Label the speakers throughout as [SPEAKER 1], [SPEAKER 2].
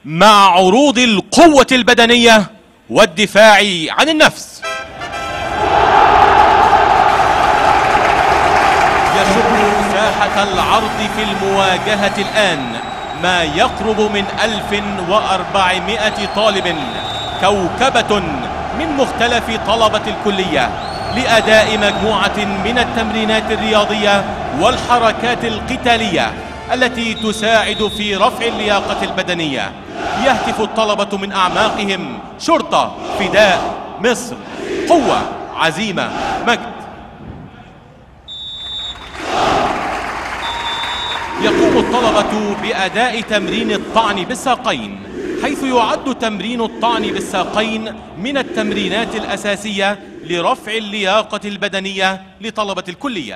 [SPEAKER 1] مع عروض القوة البدنية والدفاع عن النفس. يشق ساحة العرض في المواجهة الآن ما يقرب من 1400 طالب، كوكبة من مختلف طلبة الكلية، لأداء مجموعة من التمرينات الرياضية والحركات القتالية التي تساعد في رفع اللياقة البدنية. يهتف الطلبة من أعماقهم: شرطة، فداء، مصر، قوة، عزيمة، مجد. يقوم الطلبة بأداء تمرين الطعن بالساقين، حيث يعد تمرين الطعن بالساقين من التمرينات الأساسية لرفع اللياقة البدنية لطلبة الكلية.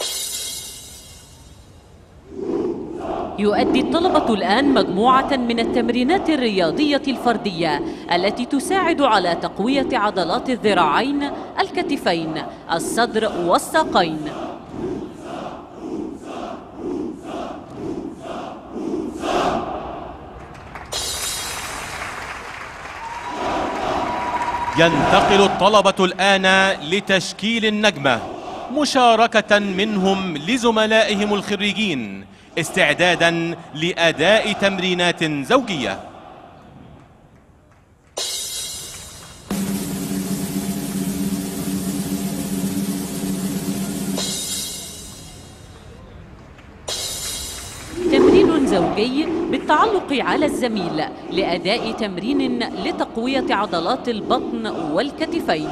[SPEAKER 2] يؤدي الطلبة الآن مجموعة من التمرينات الرياضية الفردية التي تساعد على تقوية عضلات الذراعين، الكتفين، الصدر والساقين.
[SPEAKER 1] ينتقل الطلبة الآن لتشكيل النجمة، مشاركة منهم لزملائهم الخريجين، استعدادا لأداء تمرينات زوجية.
[SPEAKER 2] تمرين زوجي بالتعلق على الزميل لأداء تمرين لتقوية عضلات البطن والكتفين.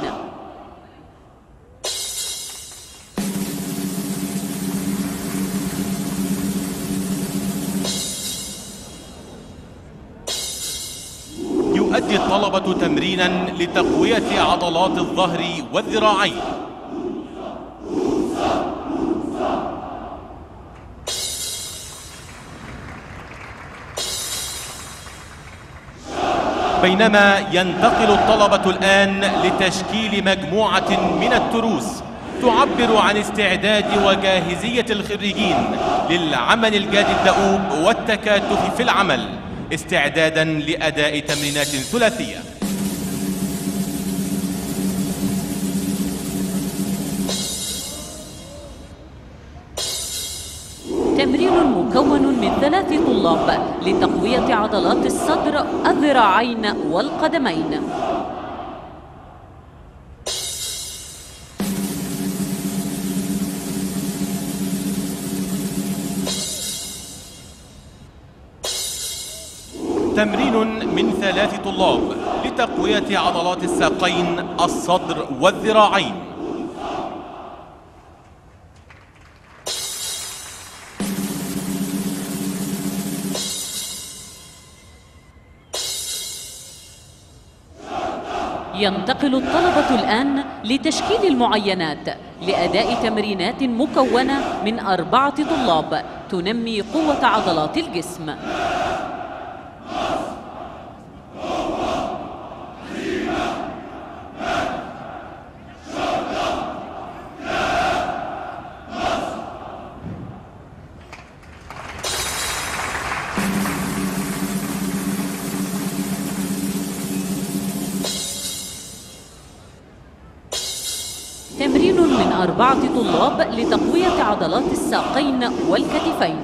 [SPEAKER 1] يؤدي الطلبة تمرينا لتقوية عضلات الظهر والذراعين. بينما ينتقل الطلبة الآن لتشكيل مجموعة من التروس تعبر عن استعداد وجاهزية الخريجين للعمل الجاد الدؤوب والتكاتف في العمل، استعدادا لأداء تمرينات ثلاثية.
[SPEAKER 2] تمرين مكون من 3 طلاب لتقوية عضلات الصدر، الذراعين والقدمين.
[SPEAKER 1] تمرين من 3 طلاب لتقوية عضلات الساقين، الصدر والذراعين.
[SPEAKER 2] ينتقل الطلبة الآن لتشكيل المعينات لأداء تمرينات مكونة من 4 طلاب تنمي قوة عضلات الجسم. تمرين من 4 طلاب لتقوية عضلات الساقين والكتفين.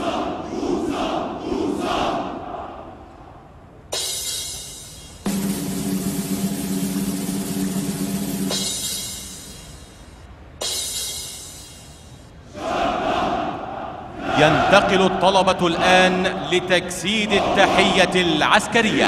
[SPEAKER 1] ينتقل الطلبة الآن لتجسيد التحية العسكرية.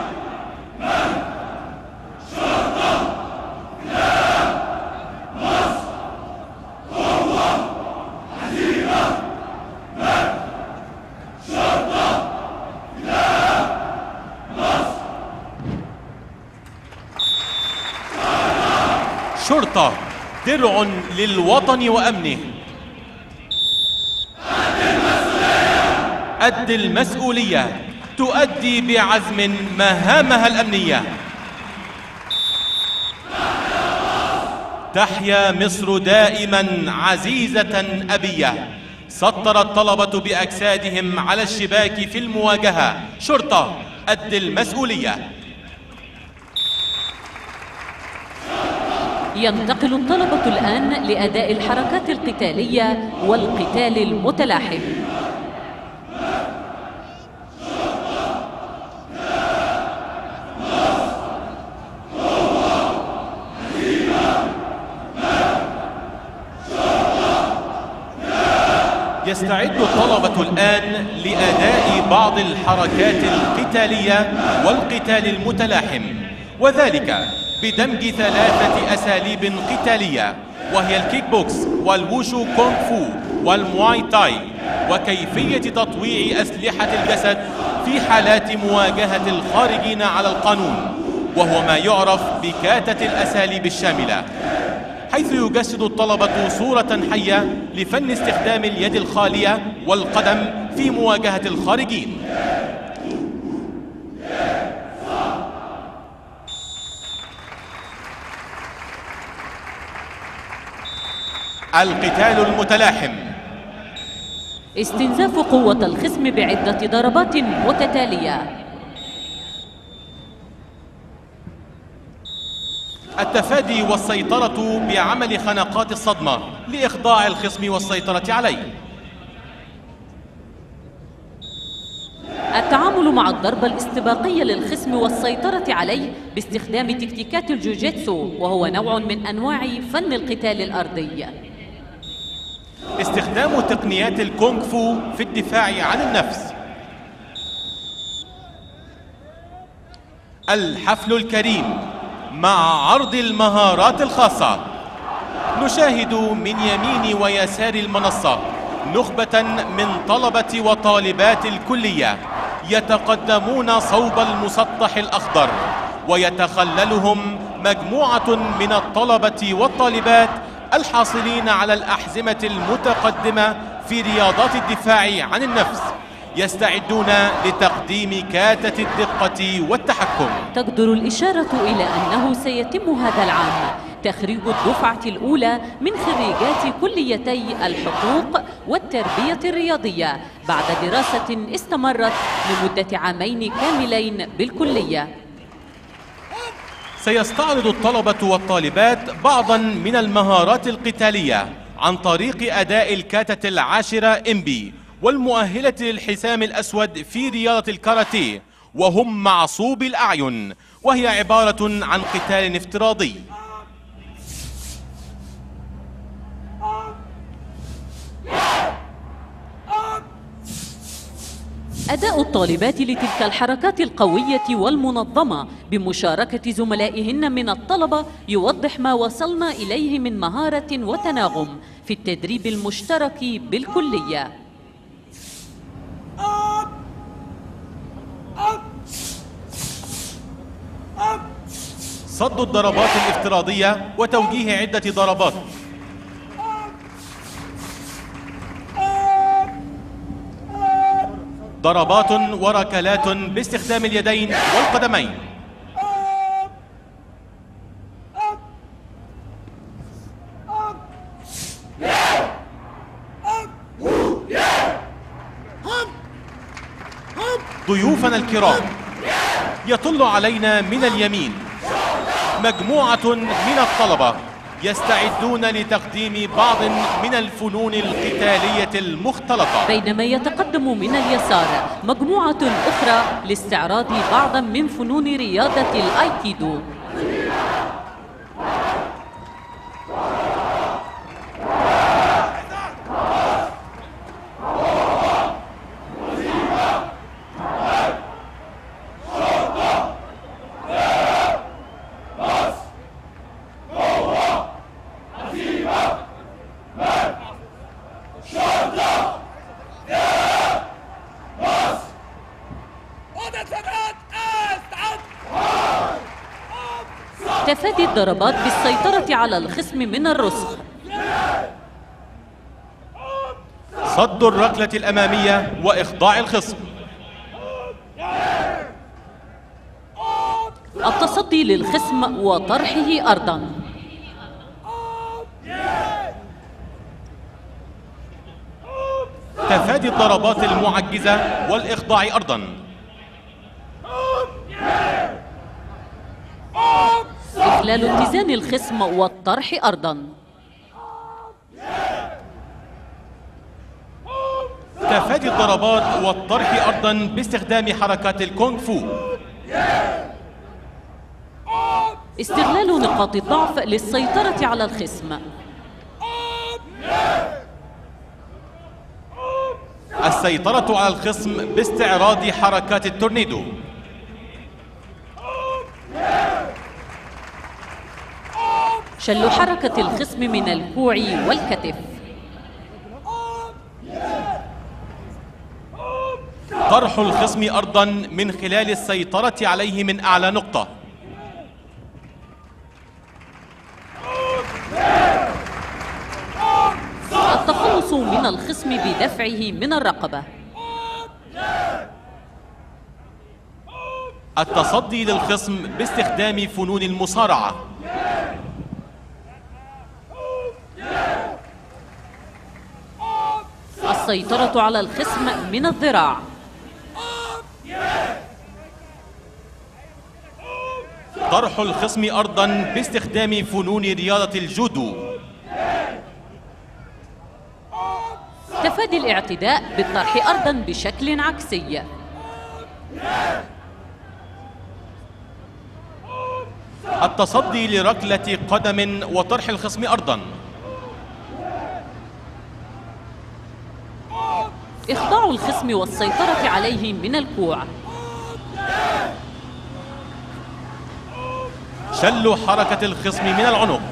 [SPEAKER 1] شرطة، درع للوطن وأمنه. قد المسؤولية، تؤدي بعزم مهامها الأمنية. تحيا مصر دائما عزيزة أبية. سطر الطلبة بأجسادهم على الشباك في المواجهة. شرطة، قد المسؤولية.
[SPEAKER 2] ينتقل الطلبة الآن لأداء الحركات القتالية والقتال المتلاحم.
[SPEAKER 1] يستعد الطلبة الآن لأداء بعض الحركات القتالية والقتال المتلاحم، وذلك بدمج 3 أساليب قتالية، وهي الكيك بوكس والووشو كونغ فو والمواي تاي، وكيفية تطويع أسلحة الجسد في حالات مواجهة الخارجين على القانون، وهو ما يعرف بكاتة الأساليب الشاملة، حيث يجسد الطلبة صورة حية لفن استخدام اليد الخالية والقدم في مواجهة الخارجين. القتال المتلاحم،
[SPEAKER 2] استنزاف قوة الخصم بعدة ضربات متتالية.
[SPEAKER 1] التفادي والسيطرة بعمل خنقات الصدمة لإخضاع الخصم والسيطرة عليه.
[SPEAKER 2] التعامل مع الضربة الاستباقية للخصم والسيطرة عليه باستخدام تكتيكات الجوجيتسو، وهو نوع من أنواع فن القتال الأرضي.
[SPEAKER 1] استخدام تقنيات الكونغ فو في الدفاع عن النفس. الحفل الكريم مع عرض المهارات الخاصة. نشاهد من يمين ويسار المنصة نخبة من طلبة وطالبات الكلية يتقدمون صوب المسطح الأخضر، ويتخللهم مجموعة من الطلبة والطالبات الحاصلين على الأحزمة المتقدمة في رياضات الدفاع عن النفس، يستعدون لتقديم كاتة الدقة والتحكم.
[SPEAKER 2] تقدر الإشارة إلى أنه سيتم هذا العام تخريج الدفعة الأولى من خريجات كليتي الحقوق والتربية الرياضية بعد دراسة استمرت لمدة عامين كاملين بالكلية.
[SPEAKER 1] سيستعرض الطلبة والطالبات بعضا من المهارات القتالية عن طريق أداء الكاتة 10 إمبي والمؤهلة للحزام الأسود في رياضة الكاراتيه، وهم معصوب الأعين، وهي عبارة عن قتال افتراضي.
[SPEAKER 2] أداء الطالبات لتلك الحركات القوية والمنظمة بمشاركة زملائهن من الطلبة يوضح ما وصلنا إليه من مهارة وتناغم في التدريب المشترك بالكلية.
[SPEAKER 1] صد الضربات الافتراضية وتوجيه عدة ضربات. ضربات وركلات باستخدام اليدين والقدمين. ضيوفنا الكرام، يطل علينا من اليمين مجموعة من الطلبة يستعدون لتقديم بعض من الفنون القتالية المختلطة،
[SPEAKER 2] بينما يتقدم من اليسار مجموعة أخرى لاستعراض بعضا من فنون رياضة الأيكيدو. تفادي الضربات بالسيطرة على الخصم من الرسغ.
[SPEAKER 1] صد الركلة الأمامية وإخضاع الخصم.
[SPEAKER 2] التصدي للخصم وطرحه أرضاً.
[SPEAKER 1] تفادي الضربات المعجزة والإخضاع أرضاً.
[SPEAKER 2] استغلال اتزان الخصم والطرح أرضاً.
[SPEAKER 1] تفادي الضربات والطرح أرضاً باستخدام حركات الكونغ فو.
[SPEAKER 2] استغلال نقاط الضعف للسيطرة على الخصم.
[SPEAKER 1] السيطرة على الخصم باستعراض حركات التورنيدو.
[SPEAKER 2] شل حركة الخصم من الكوع والكتف.
[SPEAKER 1] طرح الخصم أرضاً من خلال السيطرة عليه من أعلى نقطة.
[SPEAKER 2] التخلص من الخصم بدفعه من الرقبة.
[SPEAKER 1] التصدي للخصم باستخدام فنون المصارعة.
[SPEAKER 2] السيطرة على الخصم من الذراع.
[SPEAKER 1] طرح الخصم أرضاً باستخدام فنون رياضة الجودو.
[SPEAKER 2] تفادي الاعتداء بالطرح أرضاً بشكل عكسي.
[SPEAKER 1] التصدي لركلة قدم وطرح الخصم أرضاً.
[SPEAKER 2] إخضاع الخصم والسيطرة عليه من الكوع.
[SPEAKER 1] شل حركة الخصم من العنق.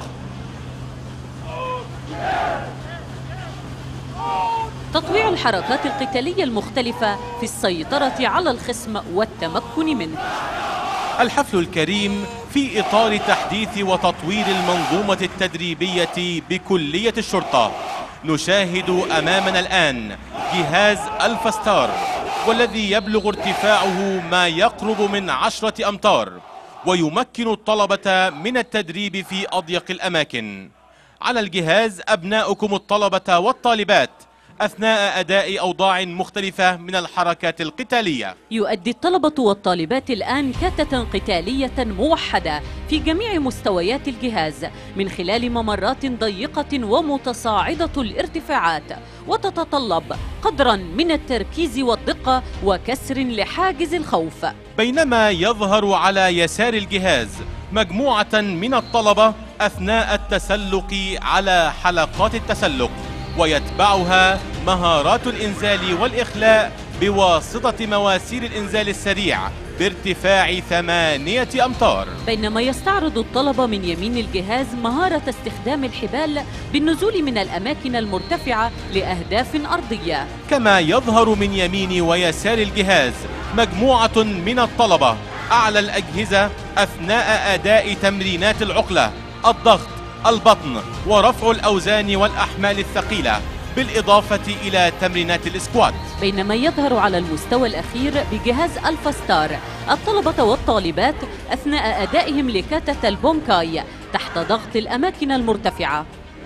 [SPEAKER 2] تطويع الحركات القتالية المختلفة في السيطرة على الخصم والتمكن منه.
[SPEAKER 1] الحفل الكريم في إطار تحديث وتطوير المنظومة التدريبية بكلية الشرطة. نشاهد أمامنا الآن جهاز ألفا ستار، والذي يبلغ ارتفاعه ما يقرب من 10 أمتار، ويمكن الطلبة من التدريب في أضيق الأماكن. على الجهاز أبناؤكم الطلبة والطالبات أثناء أداء أوضاع مختلفة من الحركات القتالية.
[SPEAKER 2] يؤدي الطلبة والطالبات الآن كتة قتالية موحدة في جميع مستويات الجهاز من خلال ممرات ضيقة ومتصاعدة الارتفاعات، وتتطلب قدرا من التركيز والدقة وكسر لحاجز الخوف.
[SPEAKER 1] بينما يظهر على يسار الجهاز مجموعة من الطلبة أثناء التسلق على حلقات التسلق، ويتبعها مهارات الإنزال والإخلاء بواسطة مواسير الإنزال السريع بارتفاع 8 أمتار.
[SPEAKER 2] بينما يستعرض الطلبة من يمين الجهاز مهارة استخدام الحبال بالنزول من الأماكن المرتفعة لأهداف أرضية.
[SPEAKER 1] كما يظهر من يمين ويسار الجهاز مجموعة من الطلبة أعلى الأجهزة أثناء أداء تمرينات العقلة، الضغط، البطن، ورفع الأوزان والأحمال الثقيلة، بالإضافة إلى تمرينات الإسكوات.
[SPEAKER 2] بينما يظهر على المستوى الأخير بجهاز ألفا ستار الطلبة والطالبات أثناء أدائهم لكاتة البونكاي تحت ضغط الأماكن المرتفعة.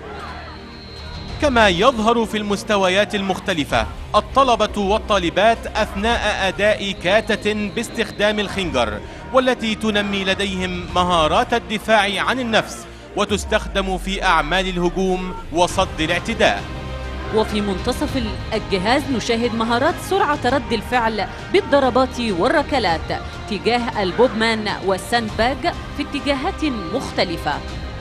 [SPEAKER 1] كما يظهر في المستويات المختلفة الطلبة والطالبات أثناء أداء كاتة باستخدام الخنجر، والتي تنمي لديهم مهارات الدفاع عن النفس، وتستخدم في أعمال الهجوم وصد الاعتداء.
[SPEAKER 2] وفي منتصف الجهاز نشاهد مهارات سرعة رد الفعل بالضربات والركلات تجاه البوبمان والساند باج في اتجاهات مختلفة.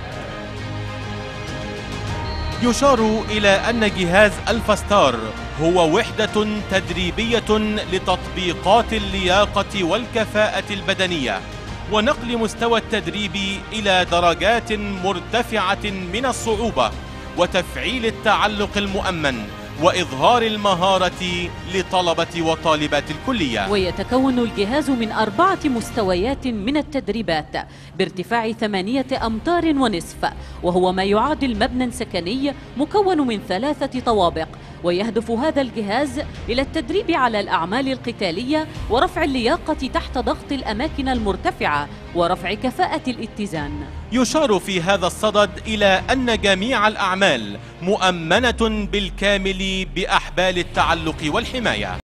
[SPEAKER 1] يشار إلى أن جهاز ألفا ستار هو وحدة تدريبية لتطبيقات اللياقة والكفاءة البدنية، ونقل مستوى التدريب إلى درجات مرتفعة من الصعوبة، وتفعيل التعلق المؤمن، وإظهار المهارة لطلبة وطالبات الكلية.
[SPEAKER 2] ويتكون الجهاز من 4 مستويات من التدريبات بارتفاع 8 أمتار ونصف، وهو ما يعادل مبنى سكني مكون من 3 طوابق. ويهدف هذا الجهاز إلى التدريب على الأعمال القتالية ورفع اللياقة تحت ضغط الأماكن المرتفعة ورفع كفاءة الاتزان.
[SPEAKER 1] يشار في هذا الصدد إلى أن جميع الأعمال مؤمنة بالكامل بأحبال التعلق والحماية.